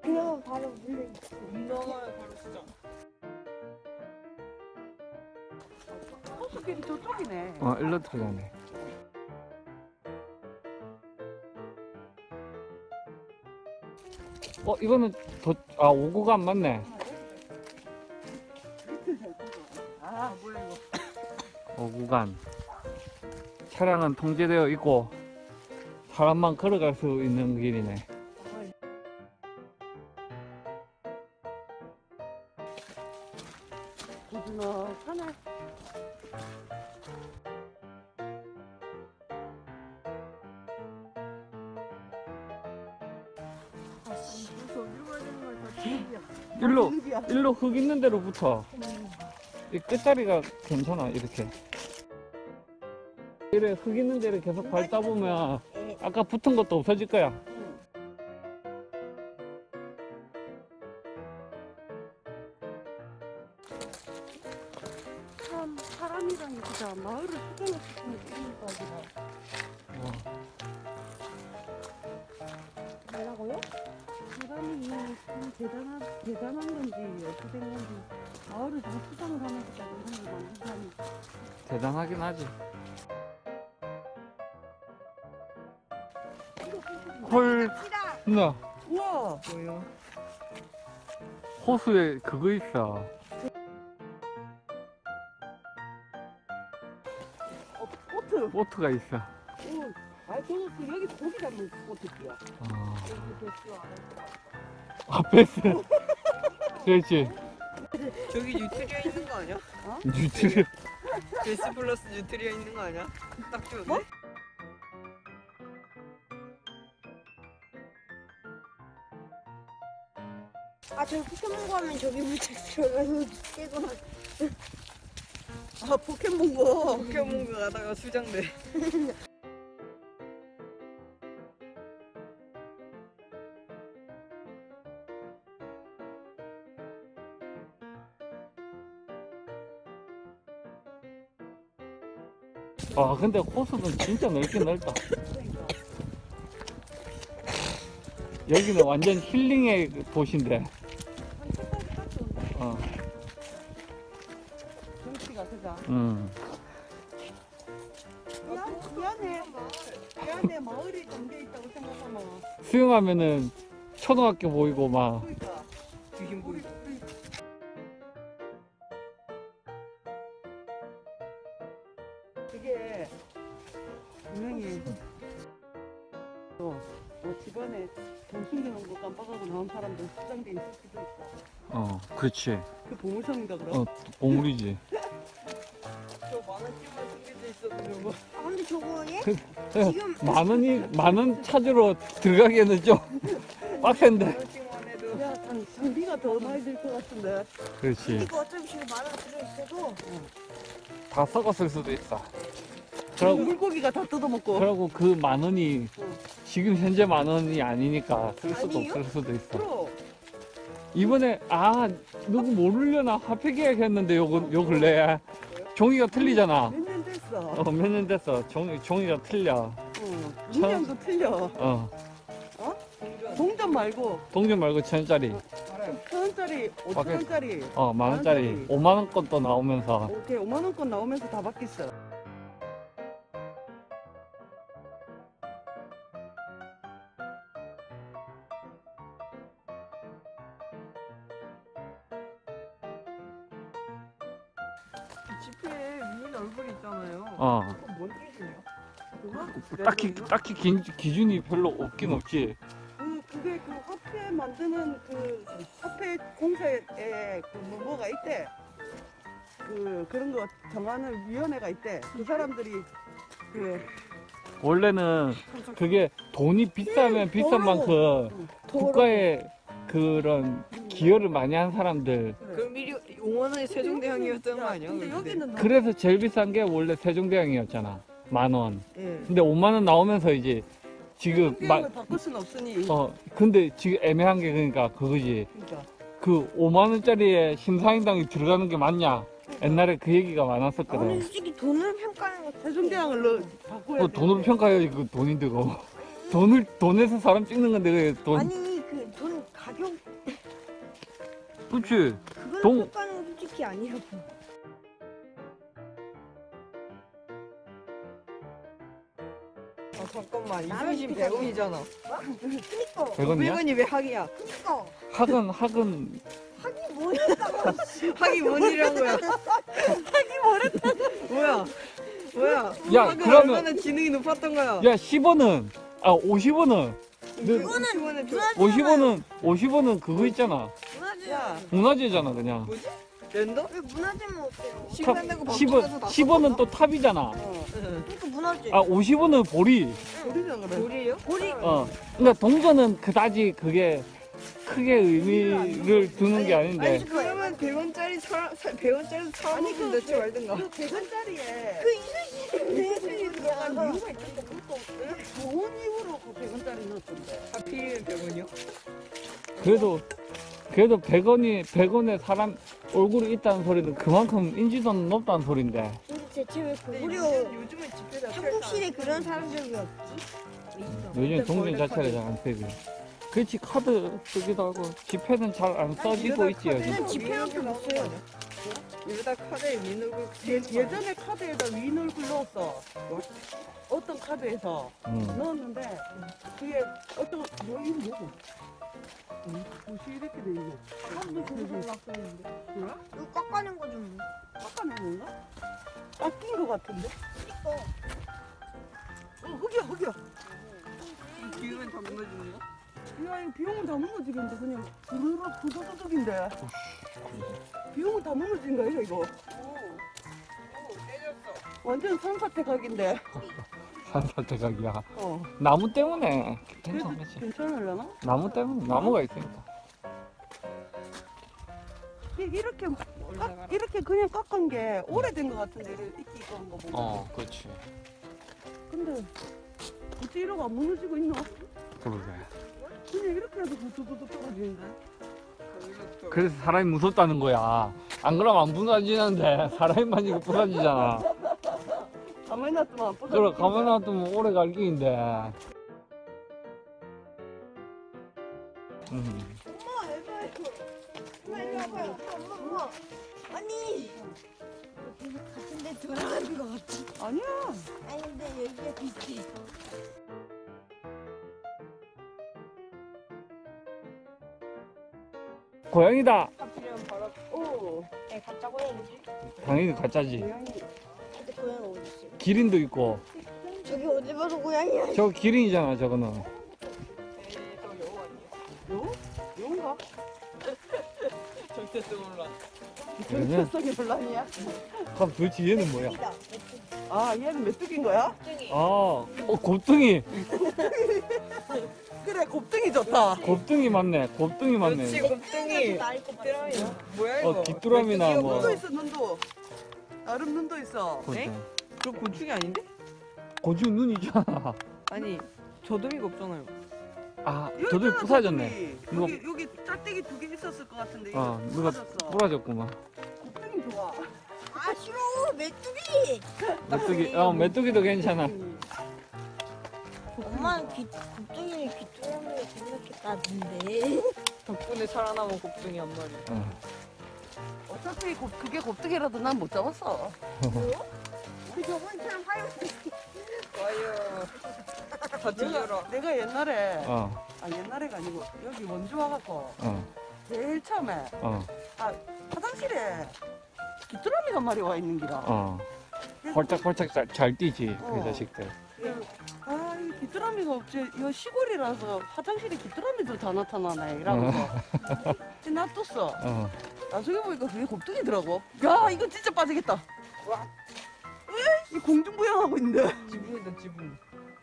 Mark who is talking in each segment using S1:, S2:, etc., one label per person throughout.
S1: 그냥 바로 물에
S2: 나와요 바로 진짜.
S3: 호수길이 저쪽이네.
S4: 일로 들어가네. 이거는 오구가 안 맞네.
S3: 아 뭐야 이거.
S4: 오구간. 차량은 통제되어 있고 사람만 걸어갈 수 있는 길이네.
S3: 고즈넉하네.
S4: 일로 흙 있는 데로 붙어. 이 끝자리가 괜찮아. 이렇게 흙 있는 데를 계속 밟다 보면 아까 붙은 것도 없어질 거야.
S3: 참 사람이랑 진짜 마을을 수정시키는 게임까지라.
S1: 뭐라고요?
S3: 사람이 참 대단한 건지 어떻게 된 건지 마을을 다 수정을 하면서 이런 걸 만든 사람이.
S4: 대단하긴 하지. 헐, 누나
S3: 우와.
S2: 뭐요?
S4: 호수에 그거 있어.
S3: 보트.
S4: 보트가 있어.
S3: 응. 아 저거 여기 고기 잡는 보트기야.
S4: 베스. 그렇지.
S2: 저기 뉴트리아 있는 거 아니야?
S4: 뉴트리.
S2: 베스 플러스 뉴트리아 있는 거 아니야? 딱 좋은데?
S3: 뭐?
S1: 아 저기 포켓몬고 하면 저기 물책 들어가서 깨고 나.
S3: 아 포켓몬고.
S2: 포켓몬고 가다가 수장돼.
S4: 근데 호수는 진짜 넓긴 넓다. 여기는 완전 힐링의 도시인데.
S3: 경치가 그자. 미안해 마을이 담겨 있다고 생각하면.
S4: 수영하면은 초등학교 보이고 막.
S3: 그러니까.
S2: 귀신 보이고.
S3: 그게 분명히 집안에 돈 숨겨놓은 거 깜빡하고 나온 사람들 수장돼 있을 수도 있다.
S4: 그렇지.
S3: 그 보물섬인가 그럼?
S4: 보물이지.
S2: 저 만원씩만 숨겨져 있어도 저거.
S1: 아 근데 저거 얘? 지금
S4: 만 원 찾으러 들어가기에는 좀 빡센데.
S2: 만원씩만 해도.
S3: 야 장비가 더 많이 들 것 같은데.
S4: 그렇지.
S1: 이거 어차피 지금 만 원 들어있어도
S4: 다 썩었을 수도 있어.
S3: 그리고 물고기가 다 뜯어먹고.
S4: 그리고 그 만 원이 지금 현재 만 원이 아니니까 쓸 수도
S1: 아니에요?
S4: 없을 수도 있어.
S3: 그럼
S4: 이번에 누구 모르려나 화폐 계약했는데 요 근래에 종이가 틀리잖아.
S3: 몇 년 됐어.
S4: 몇 년 됐어. 종이가 틀려.
S3: 문양도 틀려. 동전 말고
S4: 동전 말고 1,000원짜리.
S3: 1,000원짜리, 5,000원짜리,
S4: 10,000원짜리 5만 원권 또 나오면서.
S3: 오케이 5만 원권 나오면서 다 바뀌었어.
S2: 지폐에 위인 얼굴이 있잖아요.
S3: 그건 뭔 기준이야? 그거?
S4: 딱히 기준이 별로 없긴 없지.
S3: 그게 그 화폐 만드는 그 화폐 공사에 그 뭐가 있대. 그런 거 정하는 위원회가 있대. 그 사람들이 그
S4: 원래는 그게 돈이 비싸면 비싼 만큼 국가에 그런 기여를 많이 한 사람들.
S2: 그럼 미리 5만원이 세종대왕이었던 거 아니야?
S3: 근데 여기는
S4: 그래서 제일 비싼 게 원래 세종대왕이었잖아. 10,000원.
S3: 예.
S4: 근데 5만 원 나오면서 이제 지금
S3: 대왕을 바꿀 수는 없으니.
S4: 근데 지금 애매한 게 그러니까 그거지.
S3: 그러니까.
S4: 그 5만 원짜리에 심사임당이 들어가는 게 맞냐? 옛날에 그 얘기가
S1: 아니
S4: 많았었거든.
S1: 솔직히 돈을 평가하는 거
S3: 세종대왕을 바꿔야 돼.
S4: 돈으로 평가해야지 그 돈인데 그 돈에서 사람 찍는 건데 그 돈.
S1: 아니 그 돈 가격
S4: 그치.
S1: 그건
S4: 동-
S1: 효과는 솔직히 아니라고.
S2: 아 잠깐만
S1: 나는
S2: 이순신
S1: 그냥-
S2: 100원이잖아.
S1: 그니까.
S4: 100원이야?
S2: 100원이 왜 학이야?
S1: 그니까.
S4: 학은
S1: 하기 뭐였다고.
S2: 학이 뭔 일이란 거야? 학이 뭐랬다고? 뭐야?
S4: 야,
S2: 학은
S4: 그러면-
S2: 얼마나 지능이 높았던 거야?
S4: 야 10원은 50원은
S1: 이거는 문화재.
S4: 50원은 그거 있잖아.
S1: 문화재.
S4: 문화재잖아 그냥.
S2: 뭐지? 랜더?
S1: 왜 문화재면 어때요?
S2: 시간 내고
S4: 10원은 또 탑이잖아.
S3: 어.
S1: 그러니까 문화재.
S4: 50원은 보리.
S3: 우리는 그래.
S2: 우리예요?
S1: 보리.
S4: 그러니까 동전은 그다지 그게 크게 의미를 두는 게 아닌데.
S2: 그러면 100원짜리 100원짜리 사먹으면 넣지 말든가.
S3: 그 100원짜리에
S1: 그 이순신
S3: 들어간
S1: 왜
S3: 이유가 있던데 그것도 좋은 이유로 그 100원짜리 넣었던데.
S2: 하필이면 100원이요?
S4: 그래도 100원에 사람 얼굴이 있다는 소리는 그만큼 인지도는 높다는 소린데.
S1: 근데 대체 왜
S2: 근데
S1: 고구려
S2: 요즘은 집회 자체가
S1: 한국시대 그런 사람들이 없지?
S4: 요즘 동전 자체가 잘 안 쓰고. 그렇지 카드 쓰기도 하고 지폐는 잘 안 써지고 있지 요즘.
S1: 저는 지폐밖에 못 써요.
S2: 이러다 카드에 민얼굴
S3: 예전에 카드에다 윈 얼굴 넣었어. 어떤 카드에서 넣었는데 그게 어떤 뭐 이거 뭐고? 옷이 이렇게 돼 있네. 뭐야?
S1: 이거 깎아낸 거 좀.
S3: 깎아낸 건가? 깎인 거 같은데? 흑이야.
S2: 기우면 다 무너지는 거?
S3: 야, 이거 비용은 다 무너지겠는데 그냥 부서도둑인데. 비용은 다 무너진 거야 이거. 완전 산사태 각인데.
S4: 산사태각이야.
S3: 어.
S4: 나무 때문에
S3: 그래도
S4: 괜찮겠지.
S3: 괜찮으려나?
S4: 나무 때문에 나무가 있으니까.
S3: 이렇게 그냥 깎은 게 오래된 거 같은데 이렇게 깎은 거 보면.
S4: 그렇지.
S3: 근데 어째 이러고 안 무너지고 있노?
S4: 그러게.
S3: 그냥 이렇게 해도 부두부두 떨어지는데.
S4: 그래서 사람이 무섭다는 거야. 안 그러면 안 부서지는데 사람만 이거 부서지잖아.
S3: 가만히 놔두면 안 부서져.
S4: 그래 가만히 놔두면 오래 갈 길인데.
S1: 엄마 해봐요. 엄마 이리 와봐요. 엄마. 아니. 계속 같은 데 돌아가는 거 같지?
S3: 아니야.
S1: 아니 근데 여기가 비슷해.
S4: 고양이다.
S2: 하필이면 바로
S3: 오.
S1: 네, 가짜 고양이지.
S4: 당연히 가짜지.
S3: 고양이.
S1: 근데 고양이 어디 있어?
S4: 기린도 있고.
S1: 저기 어디 봐서 고양이야?
S4: 저거 기린이잖아 저거는.
S2: 저 여우 아니에요?
S3: 요? 요인가?
S2: 절대 떠올라.
S4: 그러면
S3: 정체성이 논란이야?
S4: 그럼 도대체 얘는 뭐야?
S1: 메뚜기다.
S3: 아, 얘는 메뚜기인 거야?
S1: 메뚜기.
S4: 곱등이.
S3: 그래, 곱등이 좋다.
S4: 곱등이 맞네. 곱등이 맞네.
S2: 그렇지 곱등이.
S1: 나일 것 같아.
S2: 귀뚜라미야. 뭐야 이거?
S4: 귀뚜라미나 뭐.
S3: 눈도 있어, 눈도. 나름 눈도 있어.
S4: 곱등.
S2: 저 곤충이 아닌데?
S4: 고주 눈 있잖아.
S2: 아니 저도미가 없잖아요.
S3: 여기
S4: 저도
S3: 있잖아,
S4: 부사졌네.
S3: 곱등이. 여기 짝대기 2개 있었을 것 같은데. 이거
S4: 누가
S3: 부서졌어.
S4: 부러졌구만.
S3: 곱등이 좋아.
S1: 아 싫어 메뚜기.
S4: 메뚜기, 메뚜기도 괜찮아.
S1: 엄마는 곱등이를 귀뚜라미로 생각했다던데.
S2: 덕분에 살아남은 곱등이 한 마리.
S3: 어차피 그게 곱등이라도 난 못 잡았어.
S1: 그 저번처럼 하얀
S2: 와요. 다 들려라.
S3: 내가 옛날에,
S4: 어,
S3: 옛날에가 아니고, 여기 원주 와갖고,
S4: 어,
S3: 제일 처음에,
S4: 어,
S3: 화장실에 귀뚜라미가 한 마리 와 있는 기라.
S4: 홀짝홀짝 잘 뛰지, 그
S3: 어.
S4: 자식들.
S3: 이 귀뚜라미가 없지. 이 시골이라서 화장실에 귀뚜라미도 다 나타나네. 이러면서. 놔뒀어. 나중에 보니까 그게 곱등이더라고. 야, 이거 진짜 빠지겠다.
S2: 와.
S3: 이 공중부양하고 있는데.
S2: 지붕이다 지붕.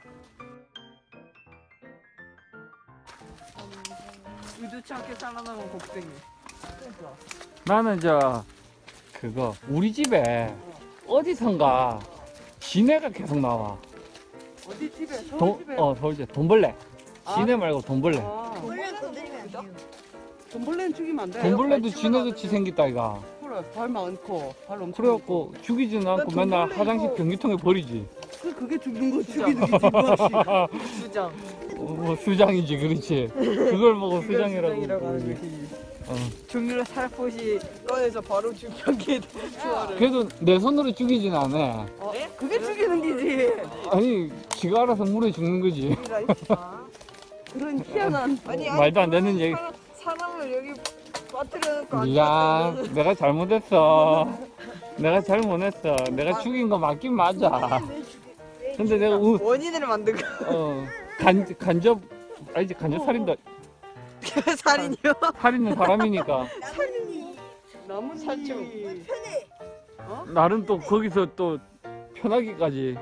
S2: 의도치 않게 살아남은 곱등이.
S4: 나는 그거, 우리 집에 어디선가 시내가 계속 나와.
S3: 어디 집에? 서울 집에?
S4: 서울집. 돈벌레. 시내 말고 돈벌레.
S1: 원래 건드리면 안 돼요.
S3: 돈벌레는 죽이면 안 돼.
S4: 돈벌레도 지네같이 생겼다, 이가.
S3: 그래, 발 많고, 발 엄청.
S4: 그래갖고 죽이지는 않고
S3: 난
S4: 맨날
S3: 돈벌레
S4: 화장실
S3: 이거-
S4: 변기통에 버리지.
S3: 그게 죽는 거 죽이는 거지, 뭐.
S2: 주장.
S4: 뭐 수장이지, 그렇지. 그걸 보고 수장이라고.
S2: 수장이라고 하는
S4: 그러지.
S2: 것이
S4: 어.
S2: 종류를 살포시 꺼내서 바로 죽여게 투하를.
S4: 그래도 내 손으로 죽이진 않아.
S3: 그게 죽이는 기지.
S4: 아니, 지가 알아서 물에 죽는 거지.
S3: 그런 희한한.
S2: 아니
S4: 말도 안 되는 얘기.
S2: 사람을 여기 빠뜨려놓고 안
S4: 미안, 내가 잘못했어. 내가 잘못했어. 내가 죽인 거 맞긴 맞아. 근데 내가
S2: 원인을 만들고
S4: 간접, 아니지, 간접 살인다.
S2: 살인이요?
S4: 살인은 사람이니까.
S3: 나뭇잎.
S2: 살충.
S1: 편해.
S4: 나름 또 거기서 또 편하기까지.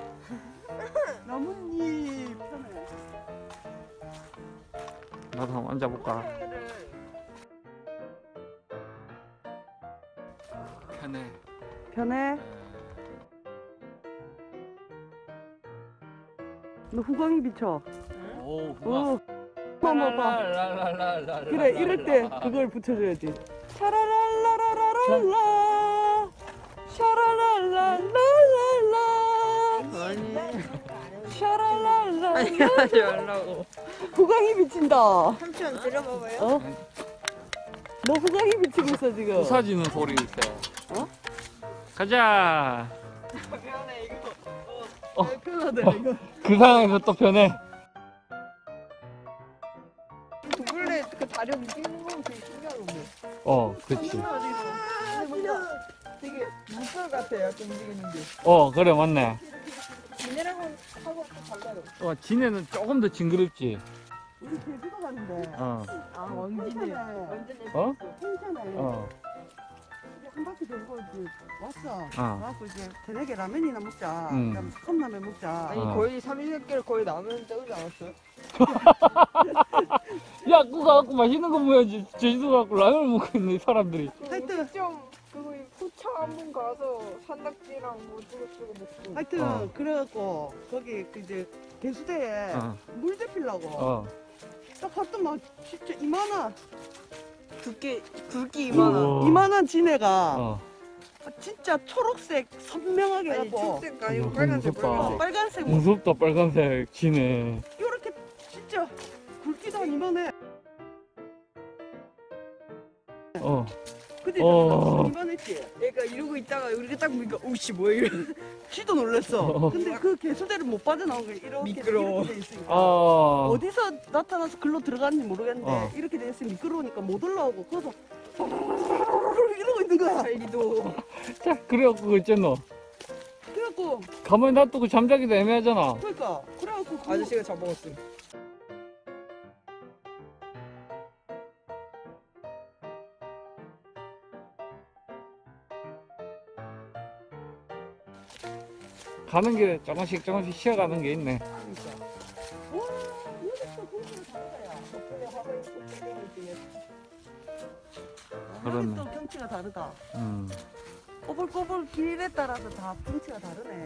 S3: 나뭇잎 편해.
S4: 나도 한번 앉아볼까. 편해.
S3: 편해. 너 후광이 비쳐.
S4: 오,
S3: 어. 봐봐. 그래 이럴 때 그걸 붙여줘야지. 샤라랄라라라랄라 샤라랄라랄라
S2: 아니
S3: 샤라랄라
S2: 아니 하지 말라고.
S3: 후광이 비친다.
S1: 삼촌 들어봐봐요.
S3: 어? 너 후광이 비치고 있어 지금.
S4: 부사지는 소리 있어.
S3: 어?
S4: 가자.
S2: 미안해 이거.
S3: 편하다 이거.
S4: 그 상황에서 또 편해.
S2: 두블레 그 다리 움직이는 건 되게 신기하던데.
S4: 그렇지.
S2: 되게 물살 같아 약간 움직이는 게.
S4: 그래, 맞네.
S2: 지네랑은 하고 또 달라요.
S4: 지네는 조금 더 징그럽지.
S3: 우리 제주도 가는데.
S4: 어.
S2: 아 원진이
S3: 괜찮아.
S2: 완전히
S4: 어?
S3: 괜찮아.
S4: 어.
S3: 한 바퀴 돌고 이제 왔어.
S4: 어.
S3: 와갖고 이제 저녁에 라면이나 먹자.
S4: 음.
S3: 그럼 컵라면 먹자.
S2: 아니
S4: 어.
S2: 거의 삼시세끼를 거의 라면 때우지 않았어요?
S4: 야, 그거 갖고 맛있는 거 먹어야지. 제주도 갖고 라면을 먹고 있는 이 사람들이.
S3: 하여튼.
S2: 좀 그거 포차 한번 가서 산낙지랑 뭐 쭈글쭈글 먹고.
S3: 하여튼
S4: 어.
S3: 그래갖고 거기 그 이제 개수대에
S4: 어.
S3: 물 데피려고
S4: 어.
S3: 딱 봤더만 진짜 이만한
S2: 굵기 이만한.
S4: 우와.
S3: 이만한 지네가
S4: 어.
S3: 진짜 초록색 선명하게
S2: 아니
S3: 하고
S2: 초록색 아니고
S4: 너무
S2: 빨간색
S4: 무섭다.
S2: 빨간색.
S3: 빨간색
S4: 무섭다, 빨간색 지네.
S3: 이렇게 진짜 굵기도 한 이만해.
S4: 어.
S3: 근데
S4: 어.
S3: 이만했지.
S2: 얘가 이러고 있다가 우리가 딱 보니까 오씨 뭐야 이러.
S3: 지도 놀랬어.
S4: 어.
S3: 근데 그 개수대를 못 빠져나온 게 이렇게
S2: 미끄러워.
S3: 이렇게 돼 있으니까.
S4: 어.
S3: 어디서 나타나서 글로 들어갔는지 모르겠는데
S4: 어.
S3: 이렇게 돼 있으면 미끄러우니까 못 올라오고 거기서 이러고 있는 거야.
S2: 살기도.
S4: 자, 그래갖고 그거 있잖아.
S3: 그래갖고
S4: 가만히 놔두고 잠자기도 애매하잖아.
S3: 그래갖고 그
S2: 아저씨가 잡아갔어.
S4: 가는 길에 조금씩 쉬어가는 게 있네.
S3: 와 여기서 공기가 다르다 야.
S2: 덕분에 화가 있고 풍경이 있지.
S4: 그러네.
S3: 여기 또 경치가 다르다.
S4: 음.
S3: 꼬불꼬불 길에 따라서 다 경치가 다르네.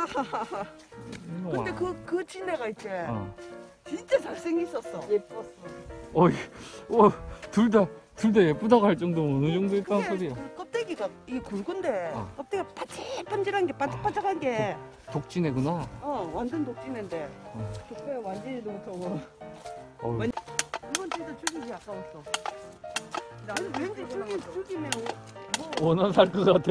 S3: 근데
S4: 이놈아.
S3: 그 진애가 있지.
S4: 어.
S3: 진짜 잘생겼었어.
S2: 예뻤어.
S4: 어이, 둘 다 예쁘다고 할 정도면 어느 정도 있다는 소리야.
S3: 그 껍데기가 이게 굵은데
S4: 어.
S3: 껍데기가 반질반질한 게 반짝반짝한 게
S4: 독진애구나.
S3: 완전 독진인데
S2: 덕분에 완전히도 못하고.
S4: 어우,
S3: 이건 진짜 죽이기 아까웠어. 왠지 죽이면 뭐
S4: 원한 살 것 같아.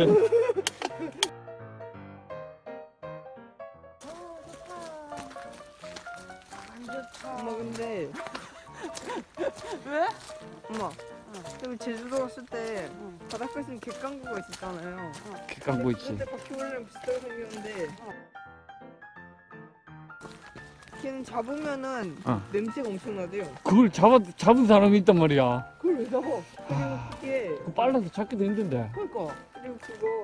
S2: 엄마 근데
S3: 왜?
S2: 엄마 여기 제주도 갔을 때
S3: 응.
S2: 바닷가에 있는 갯강구가 있었잖아요.
S4: 객강고 있지.
S2: 그때 바퀴벌레랑 비슷하게 생겼는데 걔는 잡으면은
S4: 어.
S2: 냄새가 엄청 나대요.
S4: 그걸 잡은 사람이 있단 말이야.
S3: 그걸 왜 잡아?
S2: 그리고 그게
S4: 그거 빨라서 찾기도 힘든데.
S3: 그러니까
S2: 그리고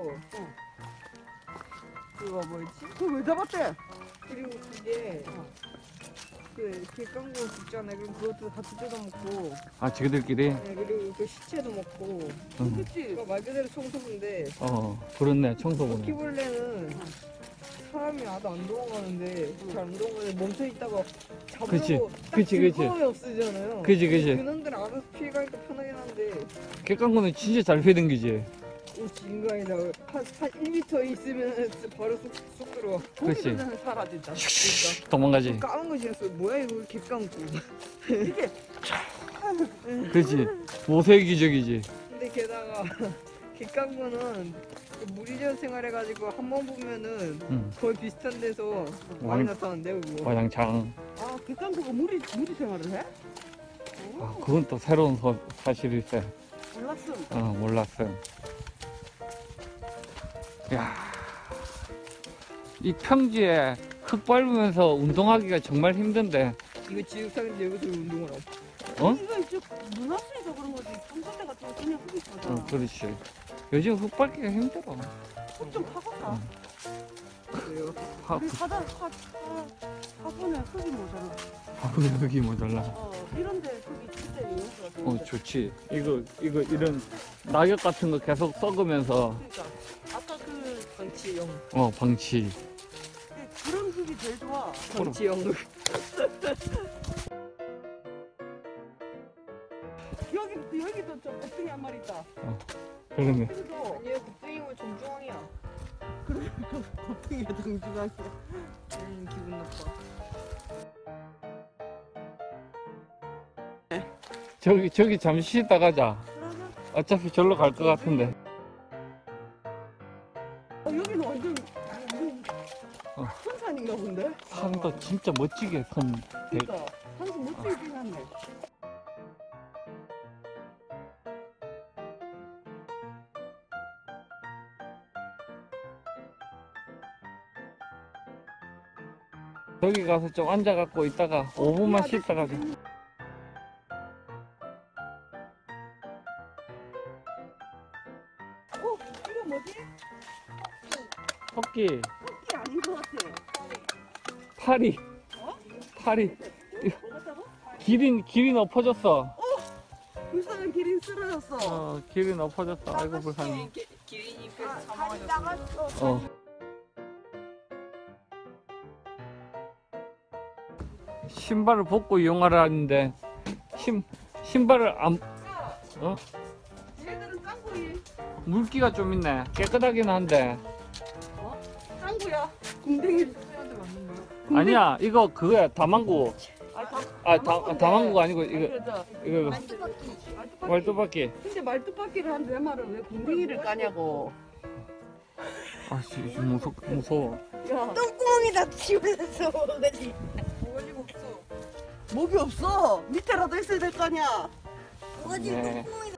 S2: 그거 뭐였지?
S3: 그걸 왜 잡았대?
S2: 그리고 그게 그 갯강구 죽잖아요. 그럼 그것도 같이 뜯어먹고
S4: 아, 지그들끼리?
S2: 네, 그리고 그 시체도 먹고
S4: 응.
S3: 그치?
S2: 그러니까 말 그대로 청소부인데
S4: 그렇네, 청소부네.
S2: 바퀴벌레는 사람이 아도 안 도망가는데 잘 안 도망가는데 멈춰 있다가
S4: 그치,
S2: 잡으려고
S4: 그치.
S2: 처음에 없으잖아요.
S4: 그지.
S2: 그놈들은 알아서 피해가니까 편하긴 한데
S4: 객강고는 진짜 잘 회댕기지.
S2: 인간이다. 한 1m 있으면 바로 쑥 들어와.
S4: 그렇지.
S3: 고기는 사라진다. 그러니까.
S4: 도망가지.
S2: 까만 거 지났어. 뭐야 이거 객강구.
S3: 이게
S4: 그렇지. 모세기적이지.
S2: 근데 게다가 객강구는 무리지어 생활해가지고 한 번 보면은
S4: 응.
S2: 거의 비슷한 데서 많이
S4: 왕-
S2: 나타난대 그거.
S4: 와장창.
S3: 아 객강구가 무리 생활을 해?
S4: 아, 그건 또 새로운 사실일세.
S3: 몰랐어.
S4: 몰랐어. 야, 이 평지에 흙 밟으면서 운동하기가 정말 힘든데,
S2: 이거 지육상인데 여기서 운동을 하고.
S4: 어?
S3: 이거 이제 문 왔으니까 그런 거지. 평소때 같으면 그냥 흙이 있잖아.
S4: 그렇지. 요즘 흙 밟기가 힘들어.
S3: 흙좀 파볼까?
S2: 그래요.
S3: 우리 화분에 흙이 모자라.
S4: 흙이 모자라.
S3: 이런데 흙이 진짜 있는 거 같아.
S4: 좋지. 이런 낙엽 같은 거 계속 썩으면서,
S3: 그러니까 아까
S2: 방치형.
S4: 방치.
S3: 그런 흙이 제일 좋아.
S2: 방치형.
S3: 여기도 좀 곱등이 한 마리 있다.
S4: 그러네.
S3: 여기도
S2: 아니야 곱등이면 정중앙이야.
S3: 곱등이가 정중하게.
S2: 기분 나빠.
S4: 저기 잠시 쉬다 가자. 어차피 절로 갈 것 같은데.
S3: 여기는 완전
S4: 어.
S3: 선산인가 본데?
S4: 산도 진짜 멋지게 선.
S3: 그러니까 산도 멋지게 해놨네.
S4: 저기 가서 좀 앉아갖고 있다가 5분만 쉬다 가자.
S3: 이거 뭐지?
S4: 토끼,
S3: 토끼 아닌 것 같아.
S4: 파리,
S3: 어?
S4: 파리.
S3: 뭐 같다고?
S4: 길이 엎어졌어.
S3: 불쌍한 기린 쓰러졌어.
S4: 길이 엎어졌어. 아이고 불쌍해.
S2: 기린이
S1: 다리 나갔어.
S4: 신발을 벗고 이용하라는데 신발을 안
S3: 얘들은 짱구이.
S4: 물기가 좀 있네. 깨끗하긴 한데.
S3: 짱구야. 궁뎅이.
S4: 아니야, 이거 그거야. 다망구. 다망구가 아니고 이거
S1: 만두바퀴.
S4: 말뚝박기.
S3: 근데 말뚝박기를 하는데 내 말은 왜 궁뎅이를 까냐고.
S4: 아씨, 무서워.
S3: 야,
S1: 똥구멍에다 집어서 먹어야지.
S2: 뭐가지고 없어.
S3: 목이 없어. 밑에라도 있어야 될 거 아니야.
S1: 뭐가지
S4: 네.
S1: 똥구멍에다.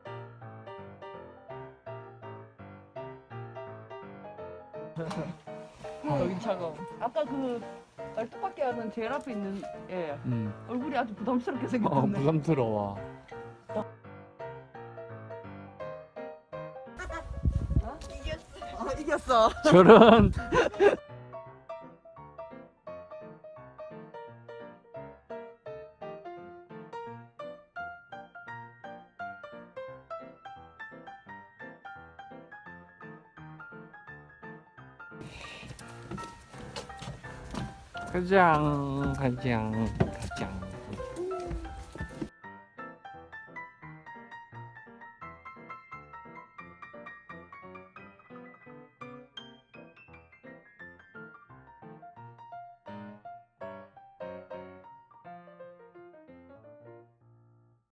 S2: 여기 차가워.
S3: 아까 그 말뚝박기 하는 제일 앞에 있는 애
S4: 음.
S3: 얼굴이 아주 부담스럽게 생겼네.
S4: 부담스러워.
S1: 이겼어.
S3: 아, 이겼어.
S4: 저런. 가장.